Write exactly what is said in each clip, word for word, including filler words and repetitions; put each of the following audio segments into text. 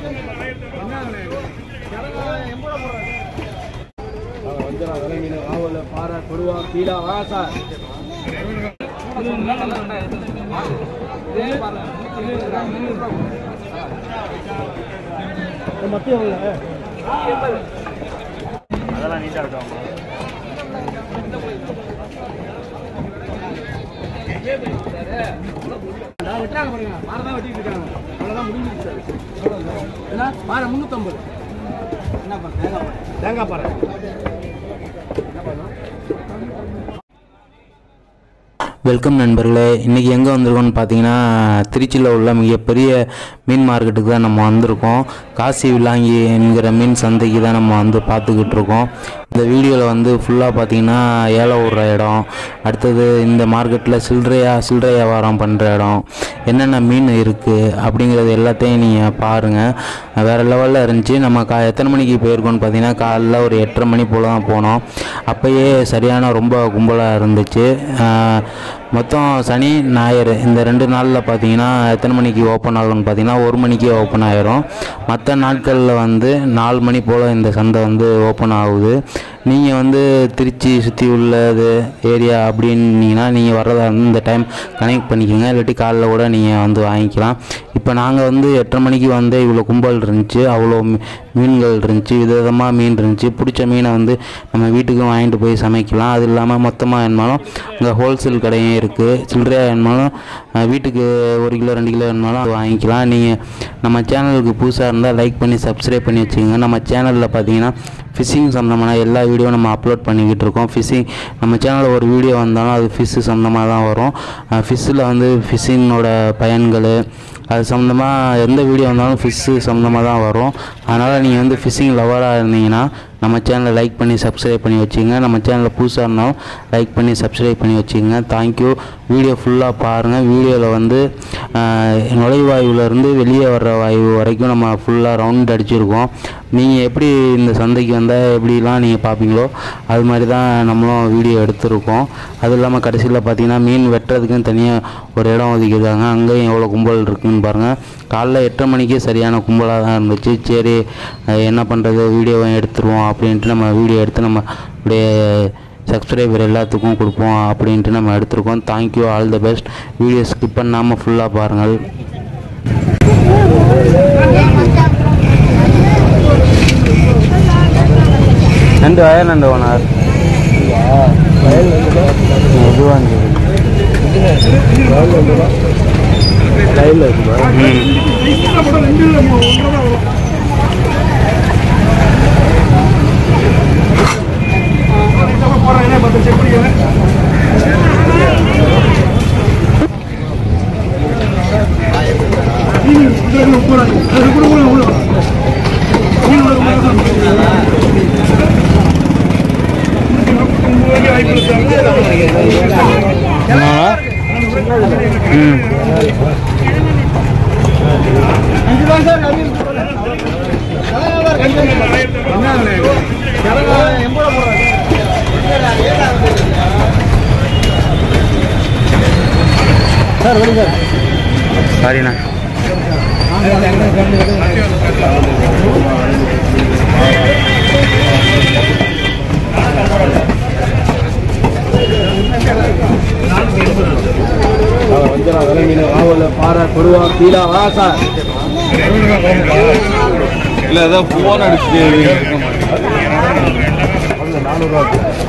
பாறை கொடுவா கீழா வா சார் மத்திய அதெல்லாம் நீட்டா இருக்கும் வெட்டாங்க பாருங்க பாறை தான் வெட்டிட்டு இருக்காங்க அவ்வளோதான் முடிஞ்சிருச்சு என்ன பாறை முந்நூற்றம்பது என்ன பாரு தேங்காய் பாறை வெல்கம் நண்பர்களே, இன்றைக்கி எங்கே வந்திருக்கோம்னு பார்த்தீங்கன்னா திருச்சியில் உள்ள மிகப்பெரிய மீன் மார்க்கெட்டுக்கு தான் நம்ம வந்திருக்கோம். காசி விலாங்கி என்கிற மீன் சந்தைக்கு தான் நம்ம வந்து பார்த்துக்கிட்டு இருக்கோம். இந்த வீடியோவில் வந்து ஃபுல்லாக பார்த்தீங்கன்னா ஏலம் விடுற இடம், அடுத்தது இந்த மார்க்கெட்டில் சில்லறையாக சில்லறை வியாபாரம் பண்ணுற இடம், என்னென்ன மீன் இருக்குது அப்படிங்கிறது எல்லாத்தையும் நீங்கள் பாருங்கள். வேறு லெவலில் இருந்துச்சு. நம்ம கா எத்தனை மணிக்கு போயிருக்கோம்னு பார்த்தீங்கன்னா காலைல ஒரு எட்டரை மணி போல் தான் போனோம். அப்போயே சரியான ரொம்ப கும்பலாக இருந்துச்சு. மொத்தம் சனி ஞாயிறு இந்த ரெண்டு நாளில் பார்த்தீங்கன்னா எத்தனை மணிக்கு ஓப்பன் ஆகும்னு பார்த்தீங்கன்னா ஒரு மணிக்கே ஓப்பன் ஆகிரும். மற்ற நாட்களில் வந்து நாலு மணி போல் இந்த சந்தை வந்து ஓப்பன் ஆகுது. நீங்கள் வந்து திருச்சி சுற்றி உள்ளது ஏரியா அப்படின்னீங்கன்னா நீங்கள் வர்றதா வந்து இந்த டைம் கனெக்ட் பண்ணிக்கோங்க, இல்லாட்டி காலைல கூட நீங்கள் வந்து வாங்கிக்கலாம். இப்போ நாங்கள் வந்து எட்டரை மணிக்கு வந்து இவ்வளோ கும்பல் இருந்துச்சு, அவ்வளோ மீன்கள் இருந்துச்சு, விதவிதமாக மீன் இருந்துச்சு. பிடிச்ச மீனை வந்து நம்ம வீட்டுக்கும் வாங்கிட்டு போய் சமைக்கலாம். அது இல்லாமல் மொத்தமாக வேணுமாலும் இங்கே ஹோல்சேல் கடையும் இருக்குது. சில்லறையாக வேணுமாலும் வீட்டுக்கு ஒரு கிலோ ரெண்டு கிலோ வேணுமாலும் அது வாங்கிக்கலாம். நீங்கள் நம்ம சேனலுக்கு புதுசாக இருந்தால் லைக் பண்ணி சப்ஸ்கிரைப் பண்ணி வச்சுக்கோங்க. நம்ம சேனலில் பார்த்தீங்கன்னா ஃபிஷ்ஷிங் சம்மந்தமான எல்லா வீடியோ நம்ம அப்லோட் பண்ணிக்கிட்டு இருக்கோம். ஃபிஷ்ஷிங் நம்ம சேனலில் ஒரு வீடியோ வந்தாலும் அது ஃபிஷ்ஷு சம்மந்தமாக தான் வரும். ஃபிஷ்ஷில் வந்து ஃபிஷ்ஷிங்கோட பயன்கள் அது சம்மந்தமாக எந்த வீடியோ வந்தாலும் ஃபிஷ்ஷு சம்மந்தமாக தான் வரும். அதனால் நீங்கள் வந்து ஃபிஷ்ஷிங் லவராக இருந்தீங்கன்னா நம்ம சேனலை லைக் பண்ணி சப்ஸ்கிரைப் பண்ணி வச்சுக்கோங்க. நம்ம சேனலில் புதுசாக இருந்தாலும் லைக் பண்ணி சப்ஸ்கிரைப் பண்ணி வச்சுக்கோங்க. தேங்க்யூ. வீடியோ ஃபுல்லாக பாருங்கள். வீடியோவில் வந்து நுழைவாயுவிலேருந்து வெளியே வர்ற வாயு வரைக்கும் நம்ம ஃபுல்லாக ரவுண்ட் அடிச்சிருக்கோம். நீங்கள் எப்படி இந்த சந்தைக்கு வந்தால் எப்படிலாம் நீங்கள் பார்ப்பீங்களோ அது மாதிரி தான் நம்மளும் வீடியோ எடுத்திருக்கோம். அது இல்லாமல் கடைசியில் பார்த்தீங்கன்னா மீன் வெட்டுறதுக்குன்னு தனியாக ஒரு இடம் ஒதுக்கியிருக்காங்க. அங்கேயும் எவ்வளோ கும்பல் இருக்குதுன்னு பாருங்கள். காலைல எட்டரை மணிக்கே சரியான கும்பலாக தான் இருந்துச்சு. சரி என்ன பண்ணுறது, வீடியோவை எடுத்துருவோம் அப்படின்ட்டு நம்ம வீடியோ எடுத்து நம்ம அப்படியே சப்ஸ்கிரைபர் எல்லாத்துக்கும் கொடுப்போம் அப்படின்ட்டு நம்ம எடுத்துருக்கோம். Thank you, all the best. வீடியோ ஸ்கிப் பண்ணாமல் ஃபுல்லாக பாருங்கள். நண்டு வயல் நண்டு ஓனர் இதுவாக சார் வழி சார் சாரிண்ணா. வஞ்சரம் விலை மீன் ஆவல பாறை கொடுவா கீழா வா சார் இல்லை ஏதாவது ஃபோன் அடிச்சு நானூறுரூவா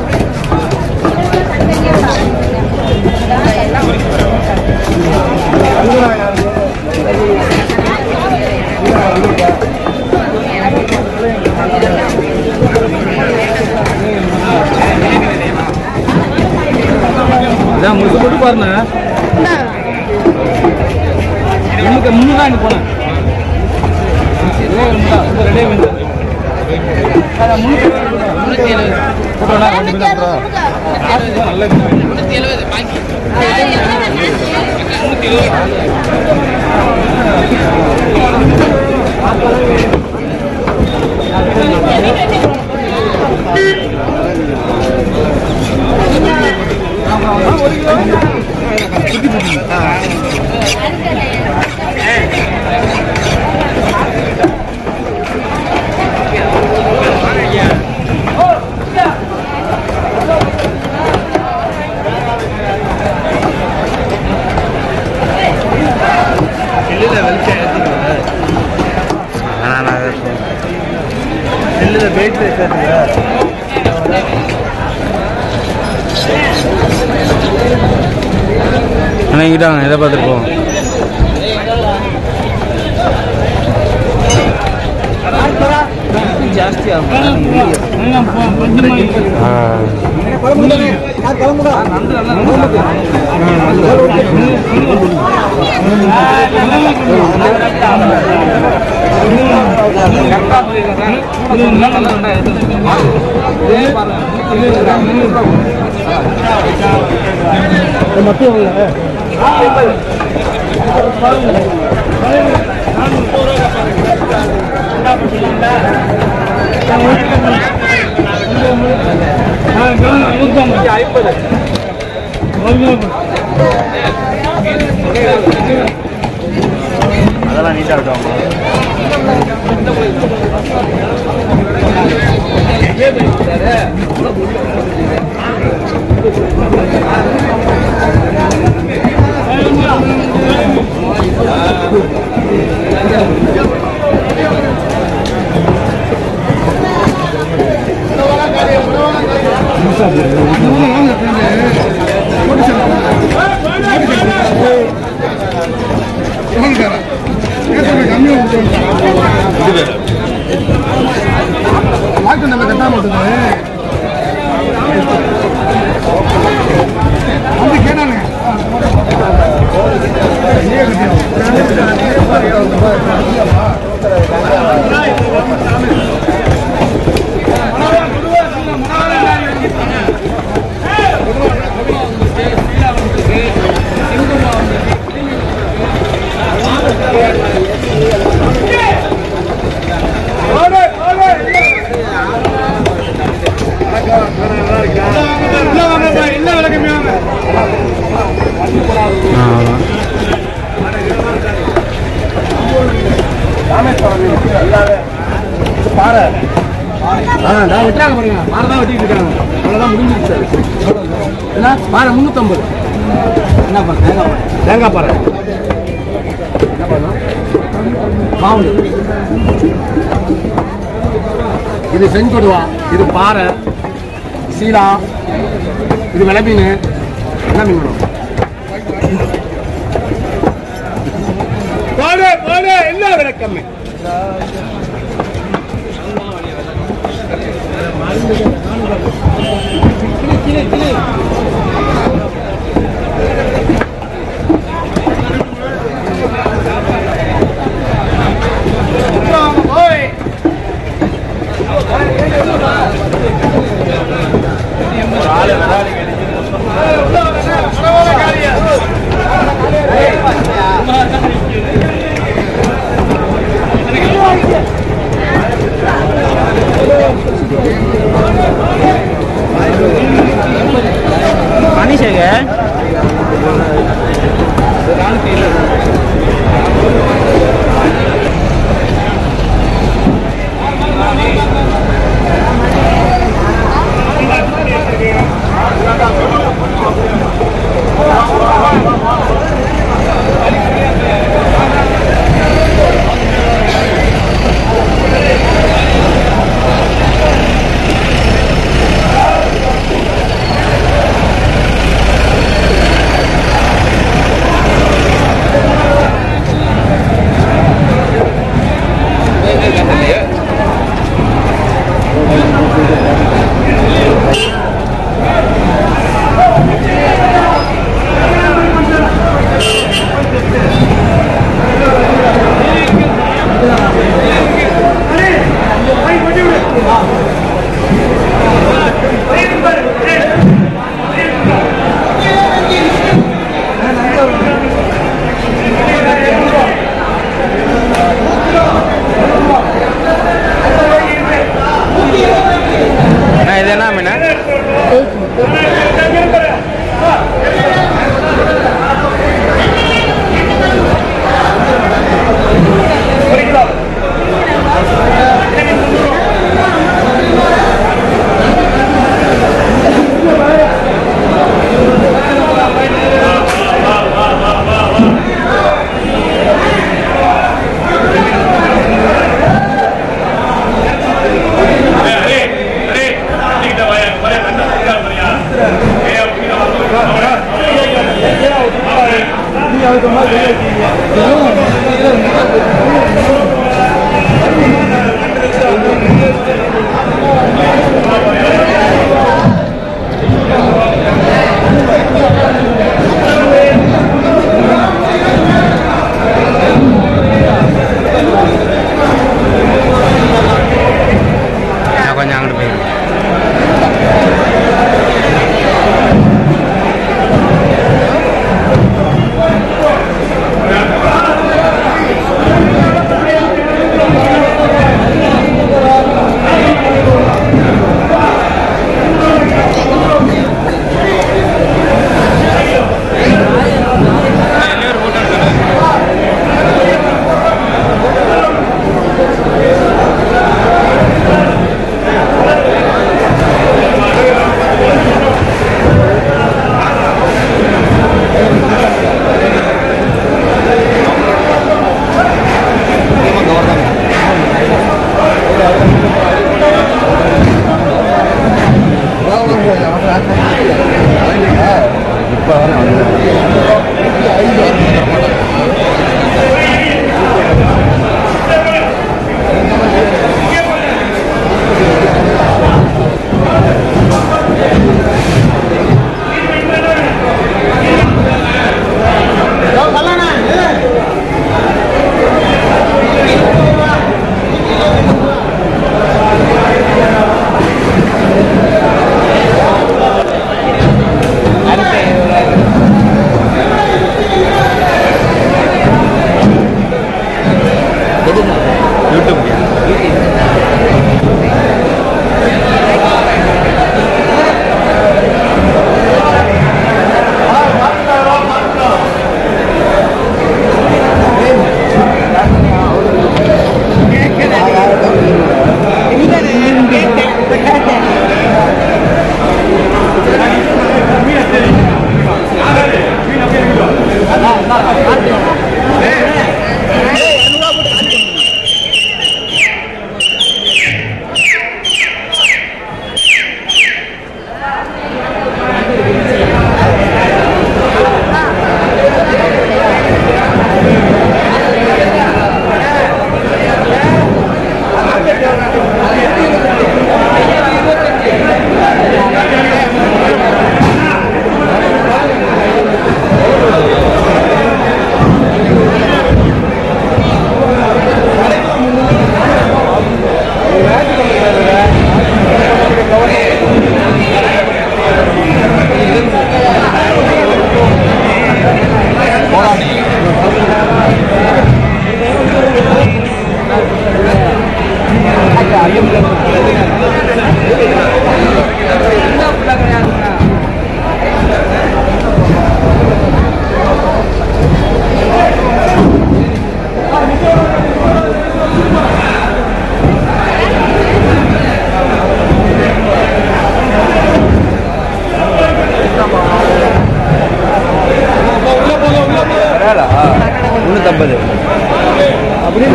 அதான் முழுக்க போட்டு பாருங்க. எனக்கு முன்னூறு தான் போனேன் ரெண்டே வந்து முன்னூற்றி எழுபது பாக்கி முன்னூற்றி எழுபது வண்டியில் வெயிட் அன்னைக்கிட்டாங்க எதை பார்த்துட்டு போவோம். ಜಾಸ್ತಿ ஐம்பது அதெல்லாம் நீட்டாக இருக்கும். நம்ம கட்டா மாட்டோம் வந்து கேட்டானுங்க பாறை நான் வெட்டுறாங்க பாருங்க. பாறை தான் வெட்டிட்டு இருக்காங்க. அவ்வளோதான் முடிஞ்சிருச்சு. என்ன பாறை முந்நூற்றம்பது. என்ன பாறை? தேங்காய் பாறை. தேங்காய் பாறை என்ன பண்ணணும்? மாவுண்டு. இது செஞ்சொடுவா, இது பாறை, சீலா, இது வெலை மீன். என்ன மீன் வேணும்? பாடு பாடு என்ன விலை கம்மி? கிளி கிளி Hey!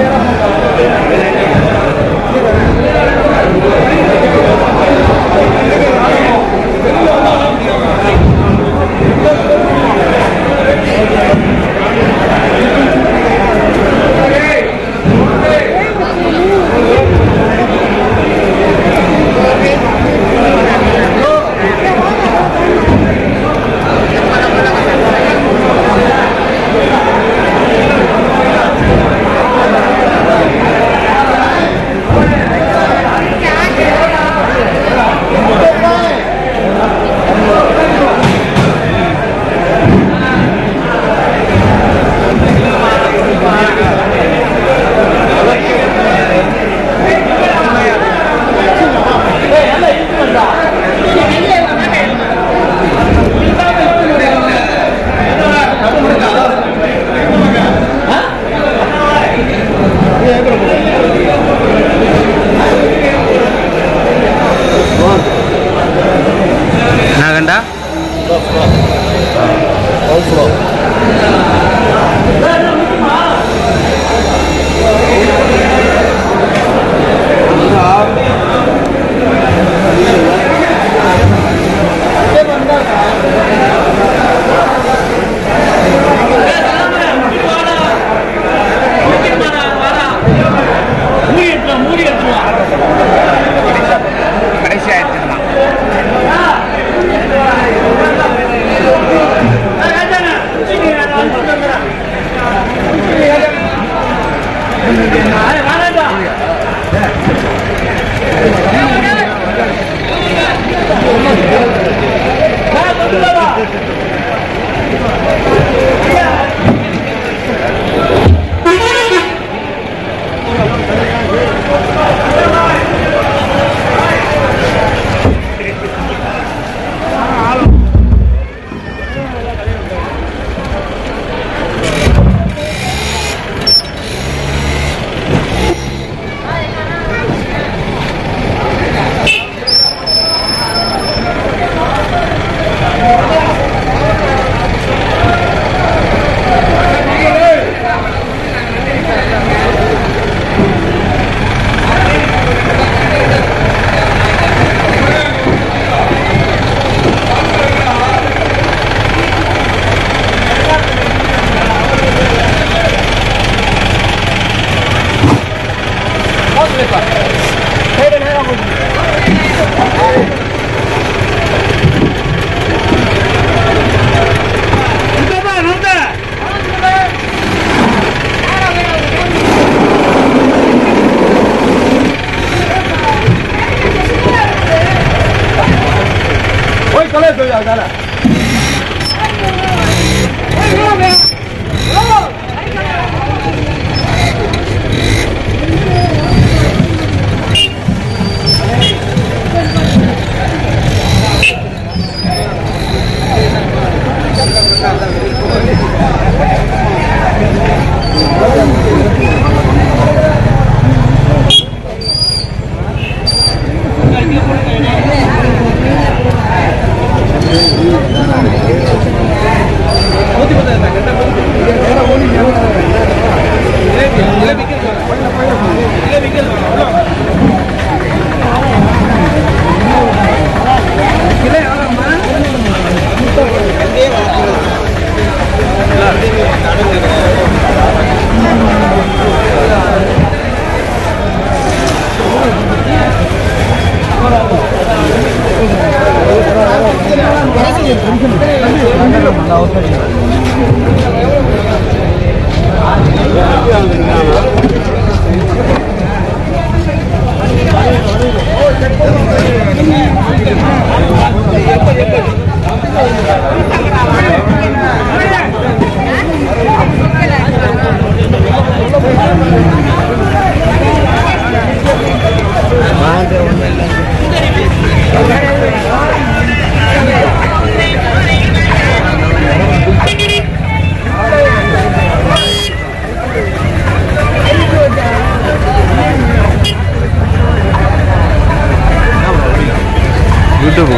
யூடியூப்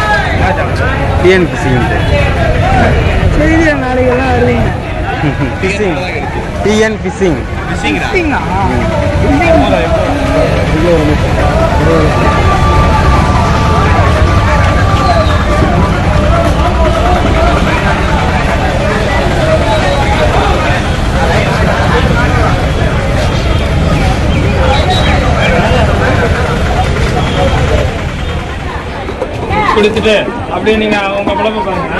டிஎன் ஃபிஷிங் செய்தி நாளைக்கு எல்லாம் வருவீங்க ஃபிஷிங் டிஎன் ஃபிஷிங் கொடுத்துட்டு அப்படியே நீங்க உங்க பழப்ப பாருங்க.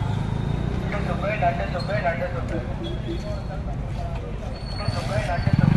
நண்டு